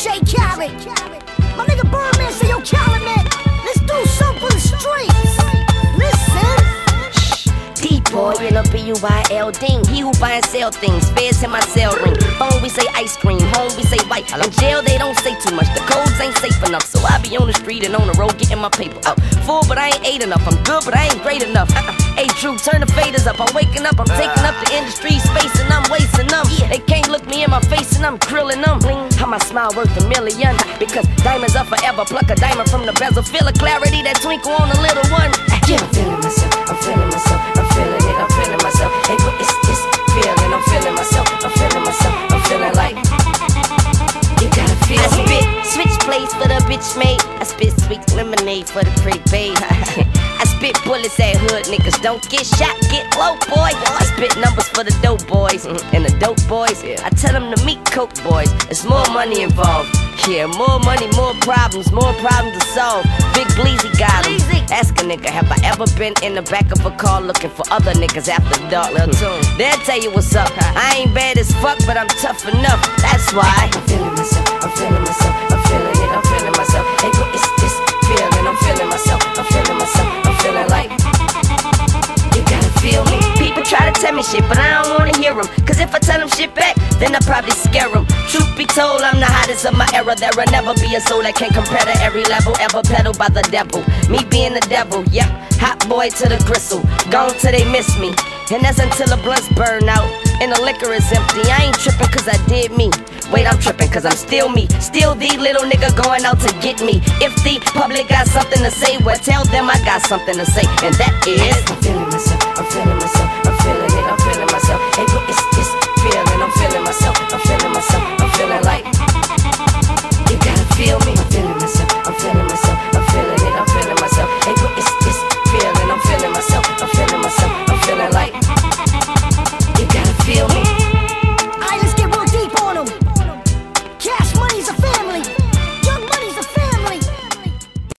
Shay Khaled. My nigga Birdman say, yo, Khaled, man, let's do something for the streets. Listen. D-boy in a B-U-Y-L ding. He who buy and sell things. Feds in my cell ring. Phone we say ice cream. Home we say white. In jail they don't say too much. The codes ain't safe enough. So I be on the street and on the road getting my paper up. Full but I ain't ate enough. I'm good but I ain't great enough. Hey Drew, turn the faders up. I'm waking up. I'm taking up the industry space and I'm wasting them. They can't look me in my face and I'm grilling them. How my smile worth $1 million? Because diamonds are forever. Pluck a diamond from the bezel. Feel a clarity that twinkle on a little one. Yeah, I'm feeling myself. I'm feeling myself. I'm feeling it. I'm feeling myself. Hey, what is this feeling? I'm feeling myself. I'm feeling myself. I'm feeling like you gotta feel. I spit switch plates for the bitch made. I spit sweet lemonade for the pretty babe. I spit bullets at hood niggas. Don't get shot, get low, boy. I spit numbers for the dope boys and the dope boys. I tell them to meet coke boys. There's more money involved. Yeah, more money, more problems to solve. Big Bleezy got 'em. Ask a nigga, have I ever been in the back of a car looking for other niggas after dark? They'll tell you what's up. I ain't bad as fuck, but I'm tough enough. That's why I'm feeling myself. I'm feeling myself. I'm feeling it. I'm feeling myself. Hey, what is this feeling? I'm feeling myself. I'm feeling myself. I'm feeling like you gotta feel me. People try to tell me shit, but I don't wanna hear them. Cause if I tell them shit back, then I probably scare them. Truth be told, I'm the hottest of my era. There'll never be a soul that can compare to every level ever peddled by the devil. Me being the devil, yep, hot boy to the gristle. Gone till they miss me, and that's until the blunts burn out and the liquor is empty. I ain't tripping cause I did me. Wait, I'm tripping cause I'm still me. Still the little nigga going out to get me. If the public got something to say, well tell them I got something to say. And that is I'm feeling myself, I'm feeling myself, I'm feeling it, I'm feeling myself. Hey, what is this